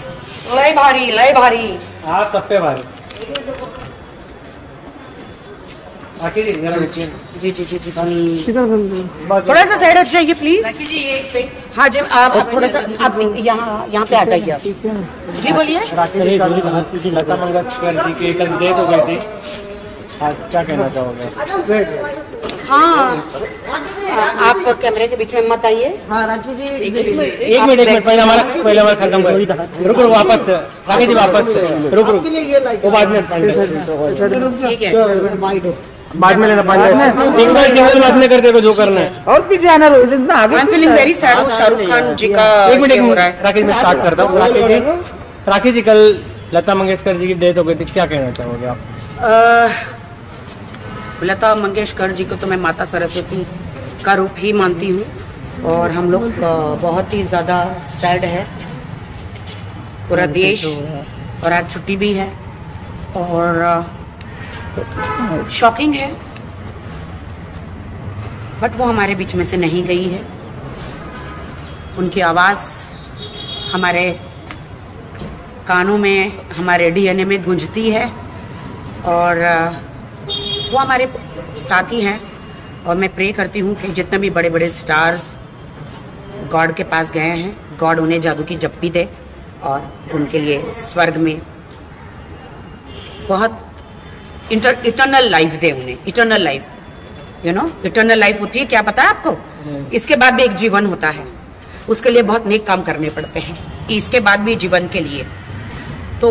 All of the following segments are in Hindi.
लय भारी। हाँ सब पे भारी। जी। थोड़ा सा साइड हट जाइए प्लीज। हाँ जी आप थोड़ा सा आप यहाँ पे आ जाइए आप। जी बोलिए। लता मंगेशकर जी की कल डेथ हो गई थी, क्या कहना चाहोगे? हाँ आप कैमरे के बीच में मत आइए। हाँ राखी जी एक मिनट पहले हमारा खत्म कर। रुक वापस राखी जी वापस रुक वो बाद में ठीक है बाद में लेना सिंगल बाद में करते को जो करना है। और भी जाना इतना आगे। I am feeling very sad. Shahrukh Khan ji का एक मिनट राखी जी मैं स्टार्ट करता हूँ। राखी जी कल लता मंगेशकर जी की डेथ हो गई थी, क्या कहना चाहोगे आप? लता मंगेशकर जी को तो मैं माता सरस्वती का रूप ही मानती हूँ और हम लोग बहुत ही ज़्यादा सैड है पूरा देश, और आज छुट्टी भी है और शॉकिंग है, बट वो हमारे बीच में से नहीं गई है। उनकी आवाज़ हमारे कानों में, हमारे डीएनए में गूंजती है और वो हमारे साथी हैं। और मैं प्रे करती हूँ कि जितने भी बड़े बड़े स्टार्स गॉड के पास गए हैं, गॉड उन्हें जादू की जप्पी दे और उनके लिए स्वर्ग में बहुत इटर्नल लाइफ दे उन्हें। Eternal life, you know, eternal life होती है क्या पता है आपको? इसके बाद भी एक जीवन होता है, उसके लिए बहुत नेक काम करने पड़ते हैं, इसके बाद भी जीवन के लिए। तो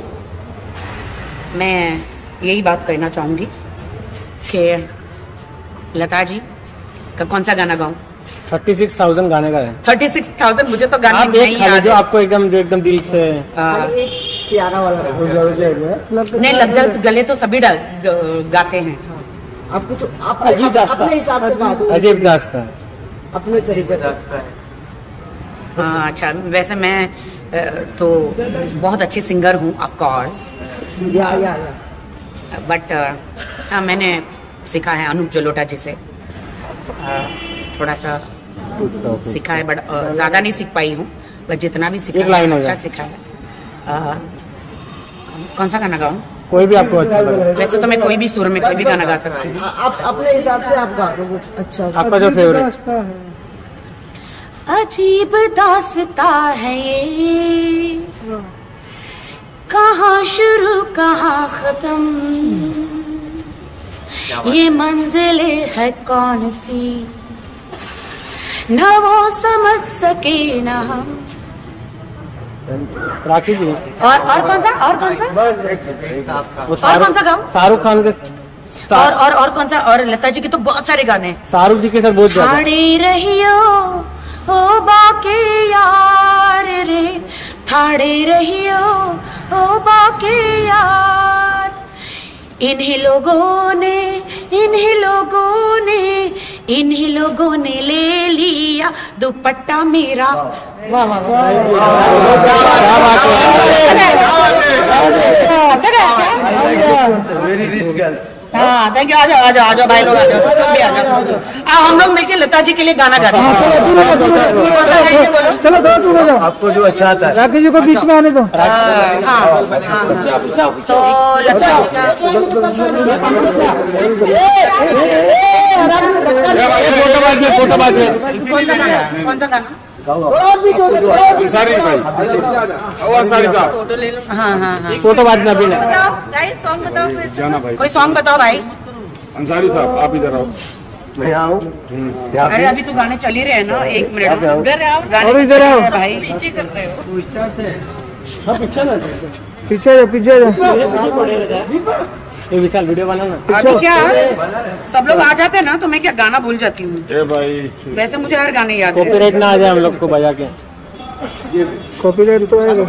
मैं यही बात कहना चाहूँगी कि लता जी का कौन सा गाना गाऊं? 36,000 गाने का है। 36,000 मुझे तो गाने नहीं याद जो आपको एकदम दिल से प्यारा वाला नहीं लग जाए तो गले तो सभी गाते हैं। आप कुछ अपने हिसाब से गा दो। अजीब दास्तान अपने तरीके से। हाँ अच्छा, वैसे मैं तो बहुत अच्छी सिंगर हूँ ऑफ कोर्स, बट हाँ मैंने सीखा है अनूप जलोटा जी से, थोड़ा सा सीखा है, बट ज़्यादा नहीं सीख पाई हूँ, बट जितना भी सीखा है अच्छा सीखा है। कौन सा गाना गाऊँ? कोई भी आपको अच्छा लगे। वैसे तो मैं कोई भी सुर में कोई भी गाना गा सकती हूँ। आप अपने हिसाब से आप गा दो कुछ अच्छा, आपका जो फेवरेट। अजीब दास्ता है ये, कहाँ शुरू कहाँ खत्म, ये मंजिले है कौन सी, न वो समझ सके न हम। राखी जी और कौन सा और कौन सा गाऊं? शाहरुख खान के और कौन सा? और लता जी के तो बहुत सारे गाने हैं। शाहरुख जी के साथ बहुत ज्यादा। थाड़े रहियो ओ बाके यार रे, थाड़े रहियो ओ बाके यार, इन्हीं लोगों ने ले लिया दुपट्टा मेरा। वाह वाह वाह, अच्छा गाया। Very rich girls. हाँ थैंक यू। आ जाओ भाई लोग, आ जाओ सब भी आ जाओ। हम लोग मिलकर लता जी के लिए गाना गाते हैं। चलो दूर हो जाओ, आपको जो अच्छा आता है। राखी जी को बीच में आने दो। तो लता फोटो बाद में कौन सा गाना? अंसारी भाई, अंसारी साहब फोटो ले लो। हाँ फोटो बाद में अभी सॉन्ग बताओ फिर। जाना भाई। कोई सॉन्ग बताओ भाई। अंसारी साहब आप इधर आओ। मैं आऊँ। अरे अभी तो गाने चल ही रहे हैं ना, एक मिनट इधर आओ, और इधर आओ भाई। पीछे कर रहे हो पीछे ये विशाल वीडियो बना ना। अभी क्या सब लोग आ जाते हैं ना तो मैं क्या गाना भूल जाती हूँ। ए भाई वैसे मुझे हर गाने याद है। कॉपीराइट ना आ जाए हम लोग को बजा के। कॉपीराइट तो है।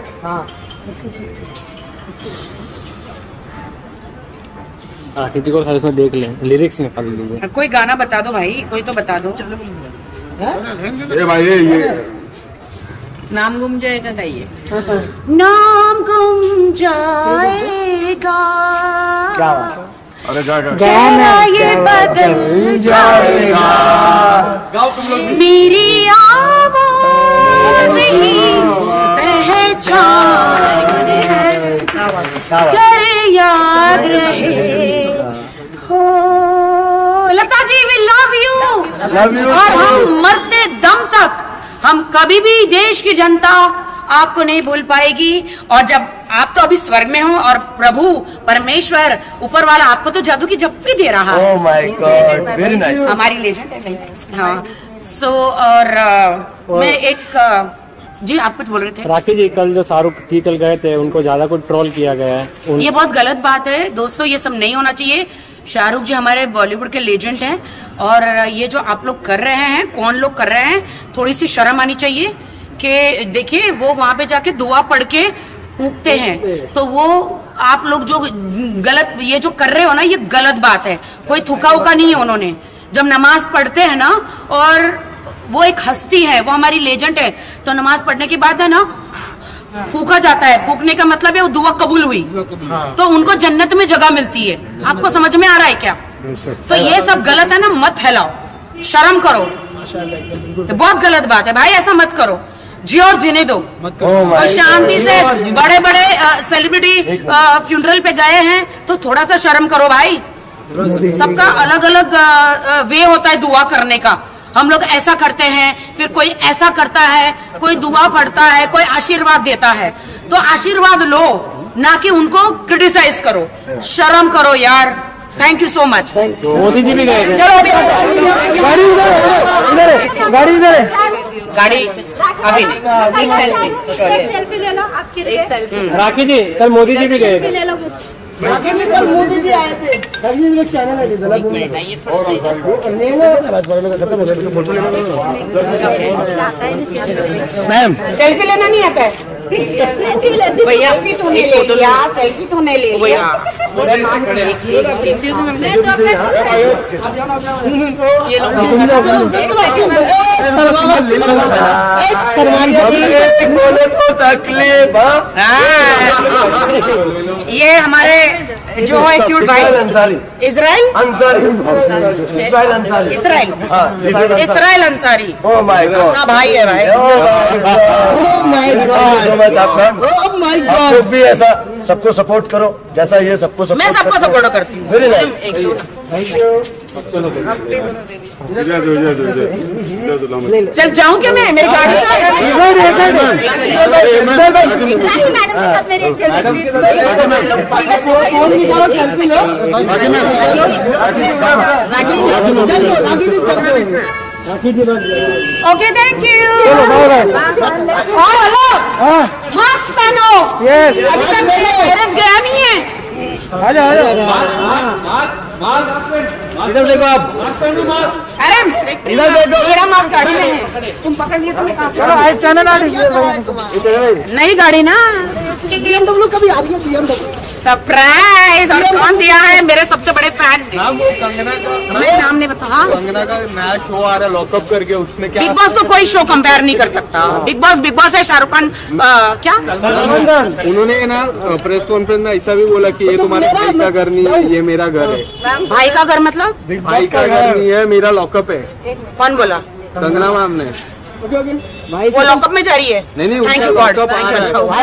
हाँ किसी को खाली उसमें देख लें, लिरिक्स निकाल लीजिए। कोई गाना बता दो भाई, कोई तो बता दो। ए भाई ये नाम गुम जाएगा गाइए। नाम गुम जाएगा, अरे गा चेहरा ये बदल जाएगा, मेरी आवाज़ ही पहचान पहचान है, तेरे याद रहे हो। Lata ji we love you, और हम मरते दम तक, हम कभी भी देश की जनता आपको नहीं भूल पाएगी। और जब आप तो अभी स्वर्ग में हो और प्रभु परमेश्वर ऊपर वाला आपको तो जादू की झप्पी दे रहा है। Oh my god, very nice. हमारी लेजेंड है भाई। हाँ सो और मैं एक जी आप कुछ बोल रहे थे। राखी जी कल जो शाहरुख जी कल गए थे उनको ज्यादा कुछ ट्रोल किया गया है, ये बहुत गलत बात है दोस्तों, ये सब नहीं होना चाहिए। शाहरुख जी हमारे बॉलीवुड के लेजेंड हैं और ये जो आप लोग कर रहे हैं, कौन लोग कर रहे हैं, थोड़ी सी शर्म आनी चाहिए। कि देखिए वो वहां पे जाके दुआ पढ़ के फूंकते हैं, तो वो आप लोग जो गलत ये जो कर रहे हो ना, ये गलत बात है। कोई थूका उका नहीं है उन्होंने। जब नमाज पढ़ते हैं ना, और वो एक हस्ती है, वो हमारी लेजेंड है, तो नमाज पढ़ने के बाद है ना फूका जाता है। फूकने का मतलब है वो दुआ कबूल हुई, तो उनको जन्नत में जगह मिलती है। आपको समझ में आ रहा है क्या? तो ये सब गलत है ना, मत फैलाओ, शर्म करो, तो बहुत गलत बात है भाई, ऐसा मत करो। जियो और जीने दो, और शांति से। बड़े बड़े सेलिब्रिटी फ्यूनरल पे गए हैं तो थोड़ा सा शर्म करो भाई। सबका अलग अलग वे होता है दुआ करने का। हम लोग ऐसा करते हैं, फिर कोई ऐसा करता है, कोई दुआ पढ़ता है, कोई आशीर्वाद देता है, तो आशीर्वाद लो, ना कि उनको क्रिटिसाइज करो। शर्म करो यार। Thank you so much. Modi ji भी गए थे। गाड़ी इधर है, गाड़ी इधर है। गाड़ी अभी एक सेल्फी ले लो आपकी, एक सेल्फी। राखी जी कल मोदी जी भी गए थे। ले लो कल मोदी जी आए थे। चैनल मैम सेल्फी लेना नहीं आता है भैया? सेल्फी तूने ले लिया, सेल्फी तूने ले लिया। बोले तो तकलीफ। ये हमारे जो है क्यूट भाई Ansari, Israil Ansari, Israil Ansari, Israil Ansari. Oh my god, भाई है भाई। Oh my god, so much आप मैम। ओह माय आप गॉड। लोग भी ऐसा सबको सपोर्ट करो जैसा ये सबको सपोर्ट। मैं सबको सपोर्ट करती हूँ। Very nice. चल जाऊँ क्या मैं? मेरी गाड़ी okay thank you. Hello mask पहनो। यस, अभी तक वायरस गया नहीं है। आ जाओ आ जाओ। इधर देखो आप, अरे मेरा मास्क गाड़ी में है, तुम पकड़ लिए तो मैं कहाँ से? चलो आज चैनल आ रही है। नई गाड़ी ना, BMW कभी आ रही है, BMW। सरप्राइज। और कौन दिया है? मेरे सबसे बड़े फैन ने। मैं नाम नहीं बता। हाँ? कंगना का नया शो आ रहा है लॉकअप करके, उसमें क्या बिग बॉस को कोई शो कंपेयर नहीं कर सकता। बिग बॉस है। शाहरुख खान क्या उन्होंने ना प्रेस कॉन्फ्रेंस में ऐसा भी बोला कि ये तुम्हारे भाई का घर नहीं है, ये मेरा घर है। भाई का घर मतलब? भाई का घर नहीं है, मेरा लॉकअप है। कौन बोला? कंगना मैम ने। वो लॉकअप में जा रही है? नहीं थैंक यू गॉड। अच्छा हुआ।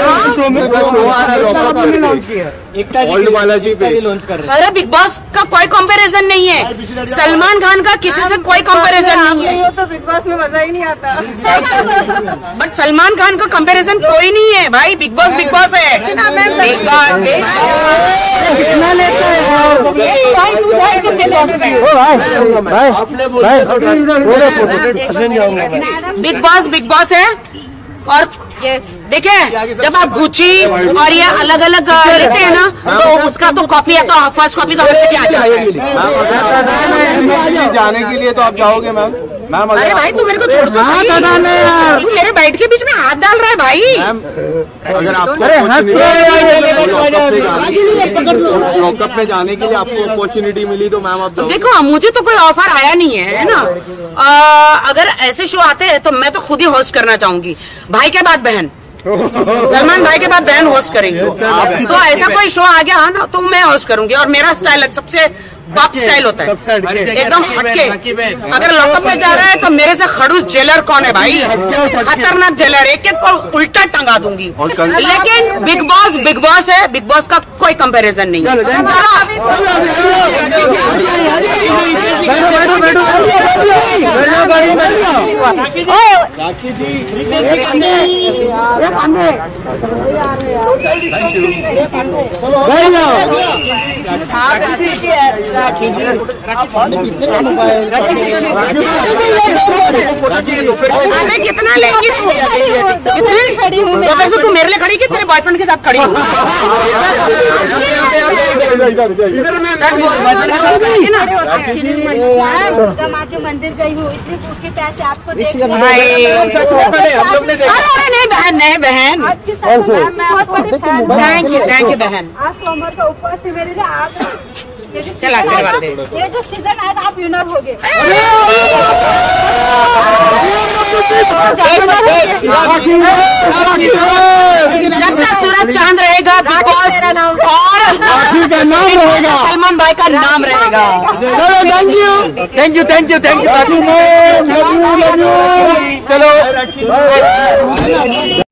ओल्ड बालाजी पे लॉन्च कर रहे अरे बिग बॉस का कोई कंपैरिजन नहीं है। सलमान खान का किसी से कोई कंपैरिजन नहीं है। तो बिग बॉस में मजा ही नहीं आता। बट सलमान खान का कंपैरिजन कोई नहीं है भाई। बिग बॉस है। बिग बॉस कितना लेता है यार? भाई तू जाए कितने लॉस में? ओ भाई बिग बॉस है। और देखिए जब आप गुची और ये अलग अलग लेते हैं ना, तो उसका तो कॉपी है, तो फर्स्ट कॉपी तो जाने के लिए तो आप जाओगे मैम? मैम अरे भाई तू मेरे को छोड़ दो। तू मेरे बैठ के बीच में हाथ डाल रहा है भाई। मैम अगर आपको लॉकअप में जाने के लिए आपको अपॉर्चुनिटी मिली तो मैम आप जाओगे? देखो मुझे तो कोई ऑफर आया नहीं है ना। अगर ऐसे शो आते हैं तो मैं तो खुद ही होस्ट करना चाहूंगी। भाई के बाद बहन, सलमान भाई के बाद बहन होस्ट करेंगे। तो ऐसा कोई शो आ गया ना तो मैं होस्ट करूंगी। और मेरा स्टाइल सबसे बाप स्टाइल होता है एकदम हटके। अगर लॉकअप में जा रहा है तो मेरे से खड़ूस जेलर कौन है भाई? खतरनाक जेलर, एक एक को उल्टा टंगा दूंगी। लेकिन बिग बॉस है, बिग बॉस का कोई कंपैरिजन नहीं है। कितना लेंगी? तो तू मेरे लिए खड़ी कि तेरे बॉयफ्रेंड के साथ खड़ी हो? माँ के मंदिर गई हूँ, इतनी फूट के पैसे आपको देख नहीं बहन, थैंक यू बहन। आज सोमवार का उपवास है मेरे लिए। आप चल आशीर्वाद दे। ये जो सीजन आएगा आप विनर हो गए। जब तक सूरज चांद रहेगा बिग बॉस और सलमान भाई का नाम रहेगा। थैंक यू चलो।